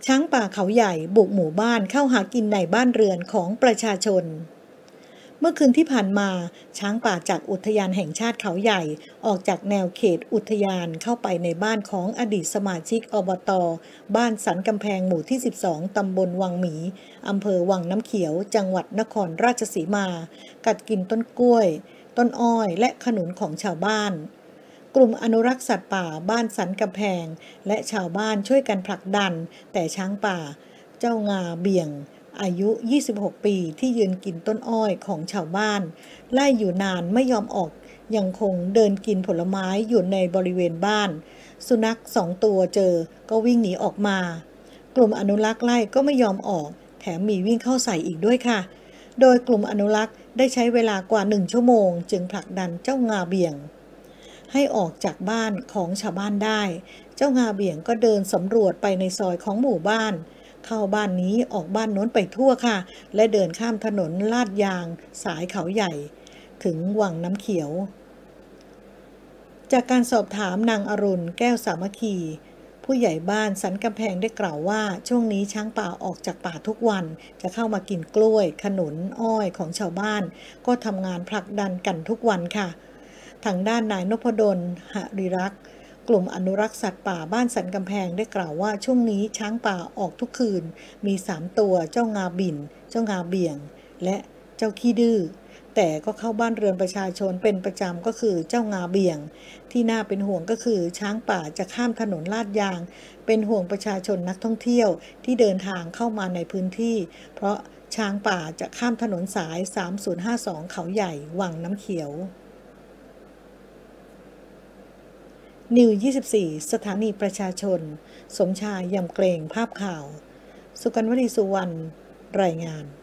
ช้างป่าเขาใหญ่บุกหมู่บ้านเข้าหากินในบ้านเรือนของประชาชนเมื่อคืนที่ผ่านมาช้างป่าจากอุทยานแห่งชาติเขาใหญ่ออกจากแนวเขตอุทยานเข้าไปในบ้านของอดีตสมาชิกอบต.บ้านสันกำแพงหมู่ที่12ตำบลวังหมีอำเภอวังน้ำเขียวจังหวัดนครราชสีมากัดกินต้นกล้วยต้นอ้อยและขนุนของชาวบ้านกลุ่มอนุรักษ์สัตว์ป่าบ้านสันกำแพงและชาวบ้านช่วยกันผลักดันแต่ช้างป่าเจ้างาเบี่ยงอายุ26ปีที่ยืนกินต้นอ้อยของชาวบ้านไล่อยู่นานไม่ยอมออกยังคงเดินกินผลไม้อยู่ในบริเวณบ้านสุนัข2ตัวเจอก็วิ่งหนีออกมากลุ่มอนุรักษ์ไล่ก็ไม่ยอมออกแถมมีวิ่งเข้าใส่อีกด้วยค่ะโดยกลุ่มอนุรักษ์ได้ใช้เวลากว่า1ชั่วโมงจึงผลักดันเจ้างาเบี่ยงให้ออกจากบ้านของชาวบ้านได้เจ้างาเบี่ยงก็เดินสำรวจไปในซอยของหมู่บ้านเข้าบ้านนี้ออกบ้านโน้นไปทั่วค่ะและเดินข้ามถนนลาดยางสายเขาใหญ่ถึงวังน้ำเขียวจากการสอบถามนางอรุณแก้วสามัคคีผู้ใหญ่บ้านสันกำแพงได้กล่าวว่าช่วงนี้ช้างป่าออกจากป่าทุกวันจะเข้ามากินกล้วยขนุนอ้อยของชาวบ้านก็ทำงานผลักดันกันทุกวันค่ะทางด้านนายนพดลหริรักษ์กลุ่มอนุรักษ์สัตว์ป่าบ้านสันกำแพงได้กล่าวว่าช่วงนี้ช้างป่าออกทุกคืนมี3ตัวเจ้างาบินเจ้างาเบี่ยงและเจ้าขี้ดื้อแต่ก็เข้าบ้านเรือนประชาชนเป็นประจำก็คือเจ้างาเบี่ยงที่น่าเป็นห่วงก็คือช้างป่าจะข้ามถนนลาดยางเป็นห่วงประชาชนนักท่องเที่ยวที่เดินทางเข้ามาในพื้นที่เพราะช้างป่าจะข้ามถนนสาย3052เขาใหญ่วังน้ำเขียวนิว24สถานีประชาชนสมชายยำเกรงภาพข่าวสุกัญญ์วลีสุวรรณรายงาน